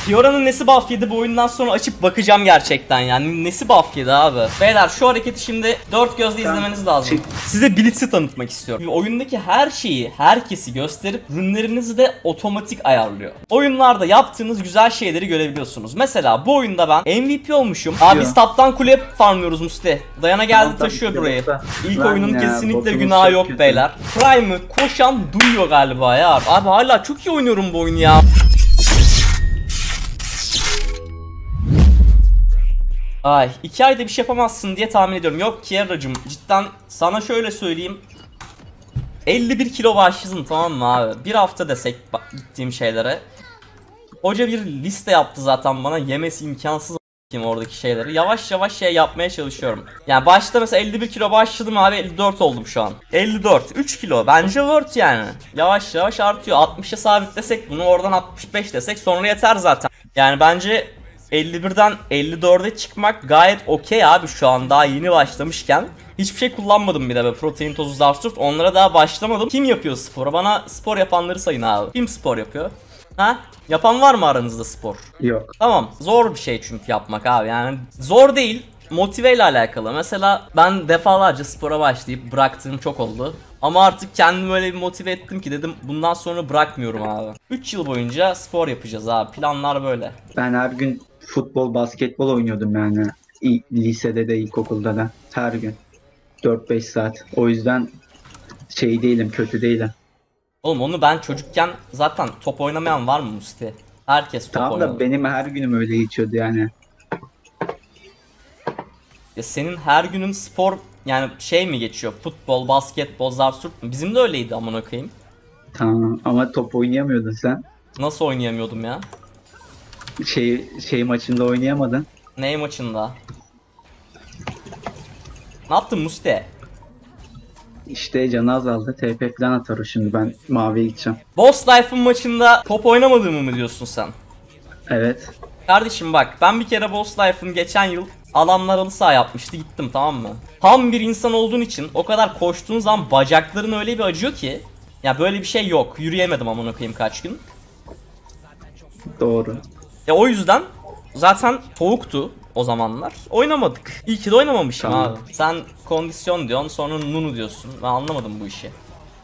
Fiora'nın nesi buff yedi bu oyundan sonra açıp bakacağım gerçekten yani. Nesi buff yedi abi. Beyler şu hareketi şimdi dört gözle izlemeniz lazım. Size Blitz'i tanıtmak istiyorum. Oyundaki her şeyi, herkesi gösterip rünlerinizi de otomatik ayarlıyor. Oyunlarda yaptığınız güzel şeyleri görebiliyorsunuz. Mesela bu oyunda ben MVP olmuşum. Abi biz taptan kule farmlıyoruz Musti. Dayana geldi taşıyor burayı. İlk oyunun kesinlikle günahı yok beyler. Prime'ı koşan duyuyor galiba ya. Abi hala çok iyi oynuyorum bu oyunu ya. Ay 2 ayda bir şey yapamazsın diye tahmin ediyorum. Yok Kierra'cım cidden sana şöyle söyleyeyim. 51 kilo başladın tamam mı abi? Bir hafta desek gittiğim şeylere. Hoca bir liste yaptı zaten bana, yemesi imkansız oradaki şeyleri. Yavaş yavaş şey yapmaya çalışıyorum. Yani başta mesela 51 kilo başladım abi, 54 oldum şu an. 54, 3 kilo bence worth yani. Yavaş yavaş artıyor. 60'a sabitlesek bunu, oradan 65 desek sonra yeter zaten. Yani bence 51'den 54'e çıkmak gayet okey abi, şu an daha yeni başlamışken. Hiçbir şey kullanmadım bir de be, protein tozu, zarsurt, onlara daha başlamadım. Kim yapıyor sporu? Bana spor yapanları sayın abi. Kim spor yapıyor? Ha? Yapan var mı aranızda spor? Yok. Tamam, zor bir şey çünkü yapmak abi, yani zor değil, motive ile alakalı. Mesela ben defalarca spora başlayıp bıraktığım çok oldu. Ama artık kendimi öyle bir motive ettim ki dedim bundan sonra bırakmıyorum abi. 3 yıl boyunca spor yapacağız abi, planlar böyle. Ben her gün futbol, basketbol oynuyordum yani. Lisede de, ilkokulda da. Her gün. 4-5 saat. O yüzden şey değilim, kötü değilim. Oğlum onu ben çocukken zaten top oynamayan var mı Musti? Herkes top Tamam oynadı. da benim her günüm öyle geçiyordu yani. Ya senin her günün spor yani şey mi geçiyor? Futbol, basketbol, zarsurt mu? Bizim de öyleydi amına koyayım. Tamam ama top oynayamıyordun sen. Nasıl oynayamıyordum ya? Şey maçında oynayamadın. Ney maçında? Ne yaptın Musti? İşte canı azaldı. TP falan atar o şimdi. Ben maviye gideceğim. Boss Life'ın maçında top oynamadığımı mı diyorsun sen? Evet. Kardeşim bak, ben bir kere Boss Life'ın geçen yıl adamlar halı saha yapmıştı, gittim tamam mı? Tam bir insan olduğun için o kadar koştuğun zaman bacakların öyle bir acıyor ki. Ya böyle bir şey yok. Yürüyemedim amına koyayım kaç gün. Doğru. Ya o yüzden zaten soğuktu o zamanlar. Oynamadık. İyi ki de oynamamışım Tamam. abi. Sen kondisyon diyorsun, sonra Nunu diyorsun. Ben anlamadım bu işi.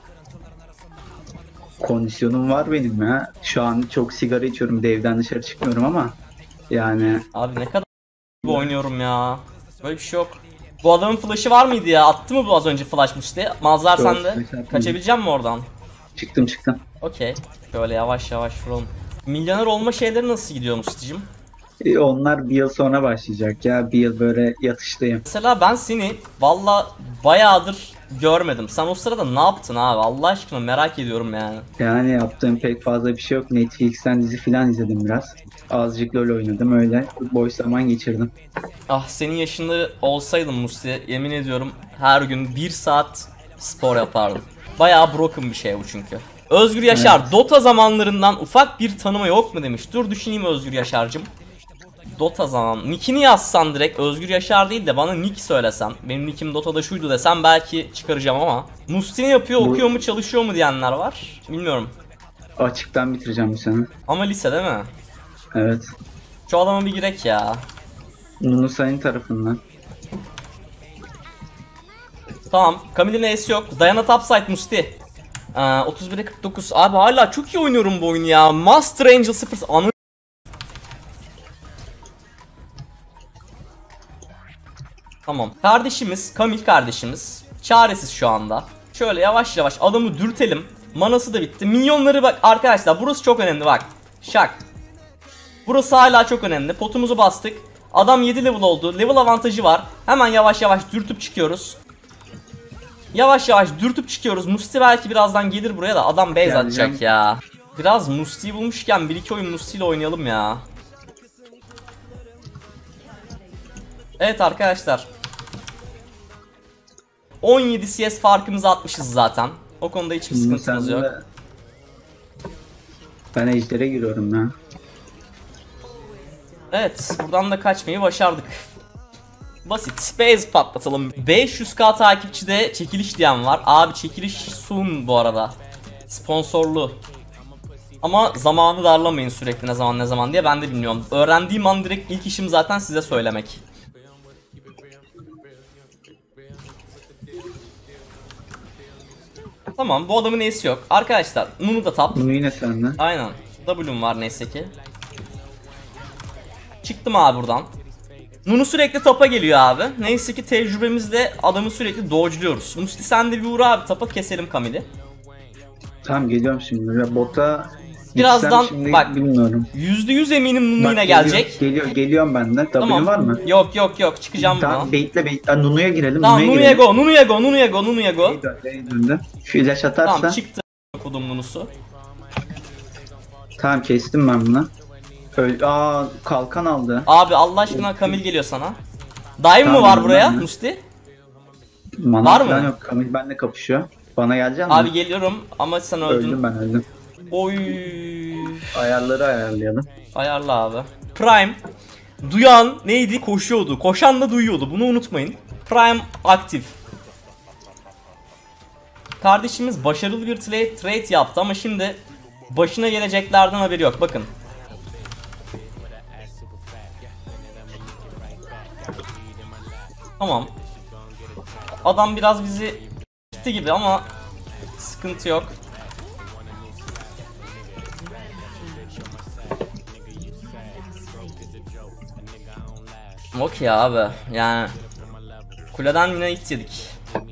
Kondisyonum var benim ya. Şu an çok sigara içiyorum. Bir de evden dışarı çıkmıyorum ama yani Abi ne kadar bu oynuyorum ya. Böyle bir şey yok. Bu adamın flash'ı var mıydı ya? Attı mı bu az önce flash Musti? Mazlar Yok, sende. flash atmadı. Kaçabilecek mi oradan? çıktım. Okey. Şöyle yavaş yavaş vuralım. Milyoner olma şeyleri nasıl gidiyor Musti'cim? Onlar bir yıl sonra başlayacak ya. Bir yıl böyle yatıştayım. Mesela ben seni valla bayağıdır görmedim. Sen o sırada ne yaptın abi? Allah aşkına merak ediyorum yani. Yani yaptığım pek fazla bir şey yok. Netflix'ten dizi falan izledim biraz. Azıcık LoL oynadım öyle. Boş zaman geçirdim. Ah, senin yaşında olsaydım Musti, yemin ediyorum her gün 1 saat spor yapardım. Bayağı broken bir şey bu çünkü. Özgür Yaşar, Evet. Dota zamanlarından ufak bir tanıma yok mu demiş. Dur düşüneyim Özgür Yaşar'cım. Dota zaman. Nick'ini yazsan direkt, Özgür Yaşar değil de bana nick söylesen. Benim nickim Dota'da şuydu desem belki çıkaracağım ama. Musti ne yapıyor, okuyor mu, çalışıyor mu diyenler var. Bilmiyorum. Açıktan bitireceğim bu sene. Ama lise değil mi? Evet. Şu adama bir girek ya. Nunu senin tarafından. Tamam. Camille'in Ace yok. Diana topside Musti. 31'e 49. Abi hala çok iyi oynuyorum bu oyunu ya. Master Angel 0. Anı. Tamam. Kardeşimiz, Camille kardeşimiz çaresiz şu anda. Şöyle yavaş yavaş adamı dürtelim. Manası da bitti. Minyonları bak arkadaşlar, burası çok önemli bak. Şak. Burası hala çok önemli. Potumuzu bastık. Adam 7 level oldu. Level avantajı var. Hemen yavaş yavaş dürtüp çıkıyoruz. Yavaş yavaş dürtüp çıkıyoruz. Musti belki birazdan gelir buraya da adam base Geleceğim. atacak ya. Biraz Musti'yi bulmuşken 1-2 oyun Musti ile oynayalım ya. Evet arkadaşlar. 17 CS farkımızı atmışız zaten. O konuda hiçbir Nunu sıkıntımız sen yok. de- Ben ejder'e giriyorum ya. Evet, buradan da kaçmayı başardık. Basit. Base patlatalım. 500k takipçide çekiliş diyen var. Abi çekiliş soon bu arada. Sponsorlu. Ama zamanı darlamayın sürekli ne zaman diye, ben de bilmiyorum. Öğrendiğim an direkt ilk işim zaten size söylemek. Tamam, bu adamın neyse yok. Arkadaşlar Nunu da tap. Bunu yine sende. Aynen. W'm var neyse ki. Çıktım abi buradan. Nunu sürekli tapa geliyor abi. Neyse ki tecrübemizle adamı sürekli dodge'luyoruz. Musti sen de bir uğra abi tapa, keselim Camille'i. Tamam geliyorum şimdi. Ya bota Birazdan gitsem şimdi bak, bilmiyorum. %100 eminim Nunu Bak, yine geliyor, gelecek. Geliyorum ben de. W Tamam. var mı? Yok çıkacağım Tamam buradan. bekle. Nunu'ya girelim. Tamam Nunu'ya girelim. go, Nunu'ya go. Döndü. Şu ilaç atarsa. Tamam çıktı kodum Nunu'su. Tamam kestim ben bunu. Kalkan aldı. Abi Allah aşkına Camille geliyor sana. Dive mı Tamam, var buraya ben de. Musti? Mana Var mı? falan yok. Kamil benimle kapışıyor. Bana gelecek mi? Abi geliyorum ama sen öldün. Öldüm. Oy. Ayarları ayarlayalım. Ayarla abi. Prime. Duyan neydi? Koşuyordu. Koşan da duyuyordu. Bunu unutmayın. Prime aktif. Kardeşimiz başarılı bir trade yaptı ama şimdi başına geleceklerden haberi yok. Bakın. Tamam. Adam biraz bizi gitti gibi ama sıkıntı yok. Okey abi, yani kuleden yine hit yedik.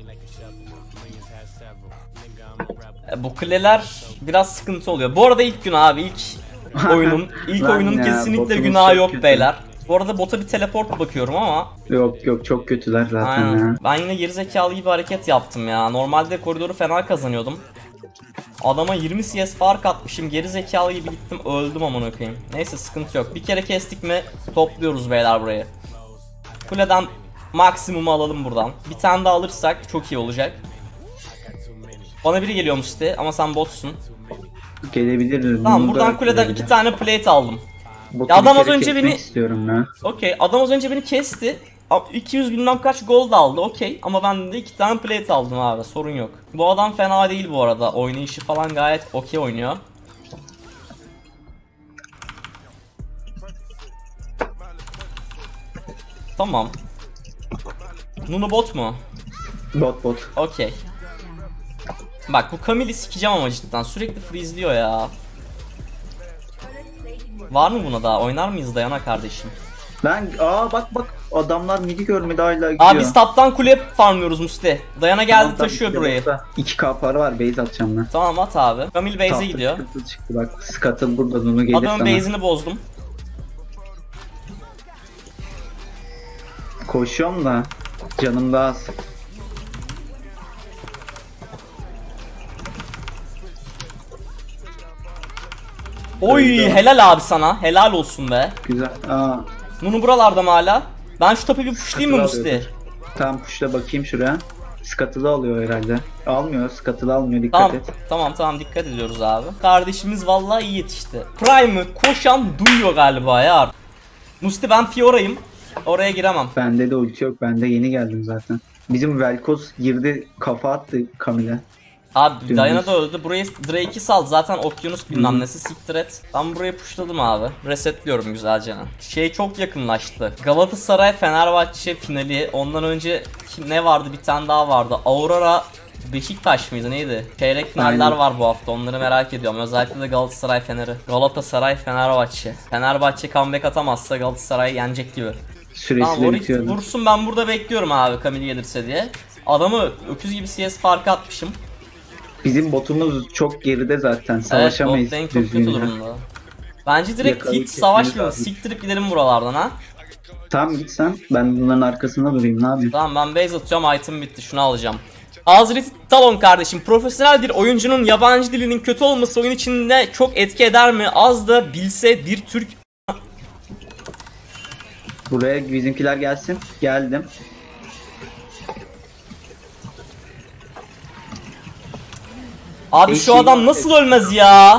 Bu kuleler biraz sıkıntı oluyor. Bu arada ilk gün abi, ilk oyunun kesinlikle günahı yok beyler. Bu arada bota bir teleport bakıyorum ama. Yok çok kötüler zaten Aynen. ya. Ben yine gerizekalı gibi hareket yaptım ya. Normalde koridoru fena kazanıyordum. Adama 20 CS fark atmışım, gerizekalı gibi gittim, öldüm amına koyayım. Neyse sıkıntı yok. Bir kere kestik mi topluyoruz beyler burayı. Kuleden maksimumu alalım buradan. Bir tane daha alırsak çok iyi olacak. Bana biri geliyor Musti ama sen botsun. Gelebilir. Tamam, buradan kuleden 2 tane plate aldım. Botu Ya adam bir az kere önce kesmek beni... istiyorum ya. Okey, adam az önce beni kesti. 200 bilmem kaç gold aldı, okey. Ama ben de 2 tane plate aldım abi, sorun yok. Bu adam fena değil bu arada. Oynayışı falan gayet okey oynuyor. Tamam. Nunu bot mu? Bot. Okey. Bak bu Camille'i sikeceğim ama cidden. Sürekli freeze'liyor ya. Var mı buna daha? Oynar mıyız Dayana kardeşim? Bak adamlar midi görmedi hala gidiyor. Abi biz taptan kule farmlıyoruz Musti. Dayana geldi taşıyor burayı. 2k para var, base atacağım ben. Tamam at abi. Camille base'e Tahta gidiyor. çıktı bak. Scuttle burada, Nunu gelir Adamın sana. base'ini bozdum. Koşuyorum da canım daha az. Oy Öldü. helal abi sana. Helal olsun be. Güzel. Nunu buralarda mı hala? Ben şu topu bir pushlayayım mı Musti? Tamam pushla bakayım şuraya. Scuttle'ı alıyor herhalde. Almıyor, Scuttle'ı almıyor, dikkat et. Tamam dikkat ediyoruz abi. Kardeşimiz vallahi iyi yetişti. Prime'ı koşan duyuyor galiba ya. Musti ben Fiora'yım. Oraya giremem. Bende de ulti yok, ben de yeni geldim zaten. Bizim Vel'Koz girdi, kafa attı Camille'e. Abi Dümdüz. Diana da öldü. Burayı Drake'i sal. Zaten okyanus bilmem nesi, siktir et. Ben burayı pushladım abi. Resetliyorum güzelce. Şey çok yakınlaştı. Galatasaray Fenerbahçe finali. Ondan önce ne vardı? Bir tane daha vardı. Aurora Beşiktaş mıydı neydi? Çeyrek finaller Aynen. var bu hafta. Onları merak ediyorum. Özellikle de Galatasaray Fener'i. Galatasaray Fenerbahçe. Fenerbahçe comeback atamazsa Galatasaray yenecek gibi. Süresi Tamam de orayı bitiyordu. vursun, ben burada bekliyorum abi Camille gelirse diye. Adamı öküz gibi CS farkı atmışım. Bizim botumuz çok geride zaten, Evet, savaşamayız bot lane çok kötü düzgünce. durumda. Bence direkt Yakalayıp hiç kesmemiz savaşmayalım. lazım. Siktirip gidelim buralardan ha. Tamam git sen, ben bunların arkasında durayım, ne yapayım? Tamam ben base atıyorum, item bitti, şunu alacağım. Hazreti Talon kardeşim, profesyonel bir oyuncunun yabancı dilinin kötü olması oyun içinde çok etki eder mi? Az da bilse bir Türk... Buraya bizimkiler gelsin. Geldim. Abi şu Eşeği adam nasıl ölmez ya?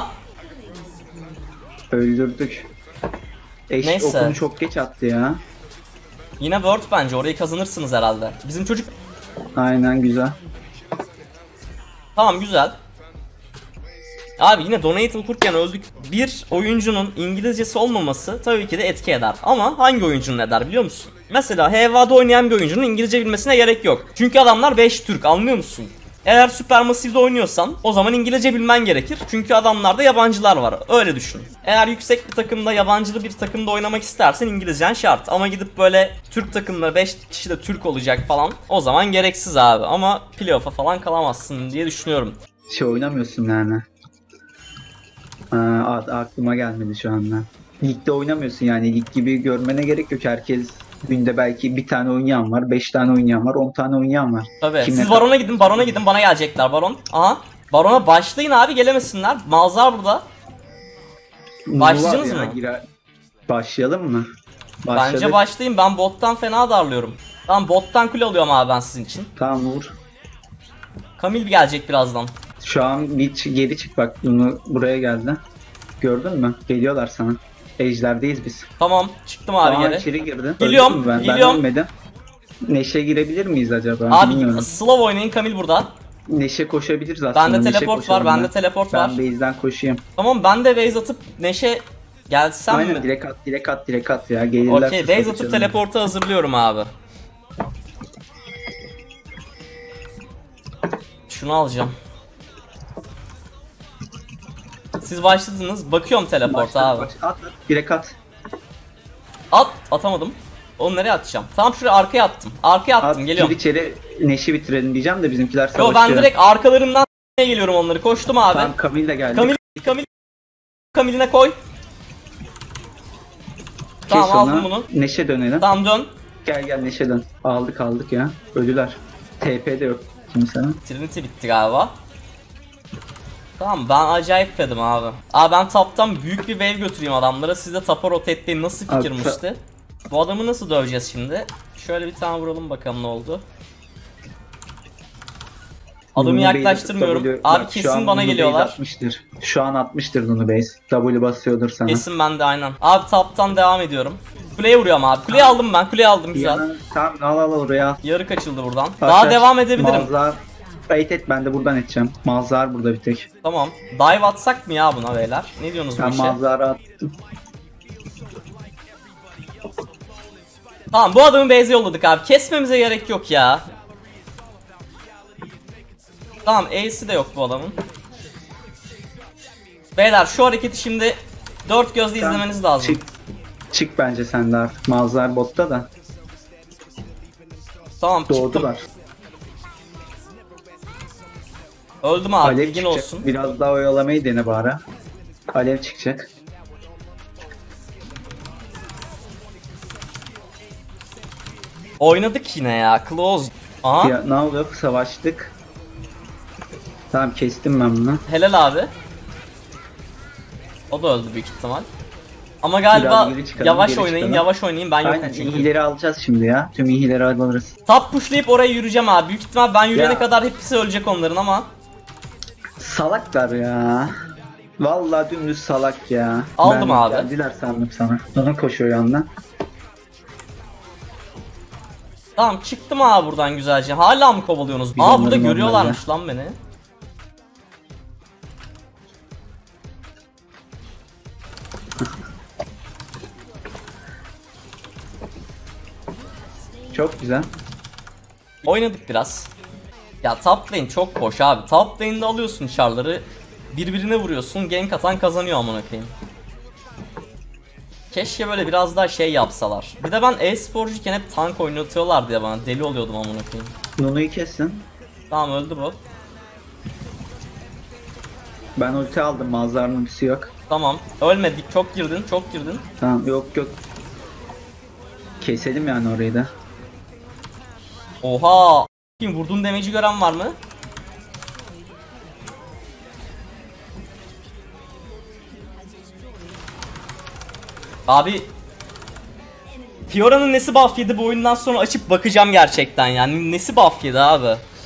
Öldürdük. Neyse. Okunu çok geç attı ya. Yine Word bence, orayı kazanırsınız herhalde. Bizim çocuk... Aynen güzel. Tamam güzel. Abi yine donate okurken öldük. Bir oyuncunun İngilizcesi olmaması tabii ki de etki eder. Ama hangi oyuncunun eder biliyor musun? Mesela HVA'da oynayan bir oyuncunun İngilizce bilmesine gerek yok. Çünkü adamlar 5 Türk, anlıyor musun? Eğer Supermassive'de oynuyorsan o zaman İngilizce bilmen gerekir. Çünkü adamlarda yabancılar var. Öyle düşün. Eğer yüksek bir takımda, yabancılı bir takımda oynamak istersen İngilizcen şart. Ama gidip böyle Türk takımda 5 kişi de Türk olacak falan, o zaman gereksiz abi. Ama playoff'a falan kalamazsın diye düşünüyorum. Şey oynamıyorsun yani. Aklıma gelmedi şu anda. Ligde oynamıyorsun yani. Lig gibi görmene gerek yok. Herkes günde belki bir tane oynayan var, 5 tane oynayan var, 10 tane oynayan var. Tabii. Kimle Siz Baron'a gidin, Baron'a gidin, bana gelecekler Baron. Aha. Baron'a başlayın abi, gelemesinler. Malzar burada. Başladınız mı? Başlayalım mı? Bence başlayayım, ben bottan fena darlıyorum. Tamam, bottan kule alıyorum abi ben sizin için. Tamam vur. Kamil gelecek birazdan. Şu an bir geri çık bak, bunu buraya geldi. Gördün mü? Geliyorlar sana. Ejderdeyiz biz. Tamam, çıktım abi Aa, geri. içeri girdi. Geliyorum, Öldün mü? Ben geliyorum. ölmedim. Neşe girebilir miyiz acaba? Abi bilmiyorum. slow oynayın, Kamil burada. Neşe koşabiliriz aslında. Bende Neşe teleport var, koşalım bende ben. teleport var. Ben base'den koşayım. Tamam, ben de base atıp Neşe gelsem Aynen mi? direkt at ya. Gelirler. Okey, base atıp teleportu hazırlıyorum abi. Şunu alacağım. Siz başladınız. Bakıyorum teleporta abi. At, direkt at. Atamadım. Onu nereye atacağım? Tam şuraya arkaya attım. Arkaya attım, geliyorum. Gir içeri, Neşi bitirelim diyeceğim de bizimkiler Yo, savaşıyor. ben direkt arkalarından geliyorum onları. Koştum abi. Tamam, Kamil de geldi. Kamil'ine koy. Tamam, aldım bunu. Neşe dönelim. Tamam, dön. Gel Neşe dön. Aldık ya. Ölüler. TP de yok kimsenin. Trinity bitti galiba. Tamam, ben acayip fedim abi. Abi ben taptan büyük bir wave götüreyim adamlara. Siz de tapa rotate'leyin. Nasıl fikirmişti? Bu adamı nasıl döveceğiz şimdi? Şöyle bir tane vuralım bakalım ne oldu. Adamı yaklaştırmıyorum. Abi kesin bana geliyorlar. Şu an 60'tır Nunu base. W basıyordur sana. Kesin ben de aynen. Abi taptan devam ediyorum. Kuleye vuruyorum abi. Kuleyi aldım ben. Kuleyi aldım, güzel. Tamam, al oraya. Yarı kaçıldı buradan. Daha devam edebilirim. Malzar. Et, ben de buradan edeceğim. Malzar burada bir tek. Tamam. Dive atsak mı ya buna beyler? Ne diyorsunuz bu Ben işe? Malzar'a attım. Tamam, bu adamı base'e yolladık abi. Kesmemize gerek yok ya. Tamam, Ace'i de yok bu adamın. Beyler şu hareketi şimdi dört gözle izlemeniz lazım. Çık bence sen de artık. Malzar botta da. Tamam, çıktım. Doğdular. Öldüm abi, Alev bilgin çıkacak. olsun. Biraz daha oyalamayı dene bari. Alev çıkacak. Oynadık yine ya, close. Aha, Ya, ne oluyor? Savaştık. Tamam, kestim ben bunu. helal abi. O da öldü büyük ihtimal. Ama galiba Biraz geri çıkalım, yavaş geri oynayın, çıkalım. yavaş oynayın, ben yokum Aynen, çünkü. iyileri alacağız şimdi ya. Tüm iyileri alırız. Top pushlayıp oraya yürüyeceğim abi. Büyük ihtimal ben yürüyene Ya. kadar hepsi ölecek onların ama. Salaklar ya. Vallahi dümdüz salak ya. Aldım abi. Geldiler sandım sana. Sonra koşuyor yandan. Tamam, çıktım abi buradan güzelce. Hala mı kovalıyorsunuz? Biz Aa, onların burada görüyorlarmış onlarla. lan beni. Çok güzel. Oynadık biraz. Ya top lane çok boş abi. Top lane'de alıyorsun çarları. Birbirine vuruyorsun. Gank atan kazanıyor amına koyayım. Keşke böyle biraz daha şey yapsalar. Bir de ben e-sporcuyken hep tank oynatıyorlar diye bana deli oluyordum amına koyayım. Nunu'yu kessin. Tamam, öldü bu. Ben ulti aldım. Malzar'ın ultisi yok. Tamam, ölmedik. Çok girdin, çok girdin. Tamam, yok. Keselim yani orayı da. Oha! Kim vurduğun damage'i gören var mı? Abi Fiora'nın nesi buff yedi bu oyundan sonra açıp bakacağım gerçekten yani. Nesi buff yedi abi?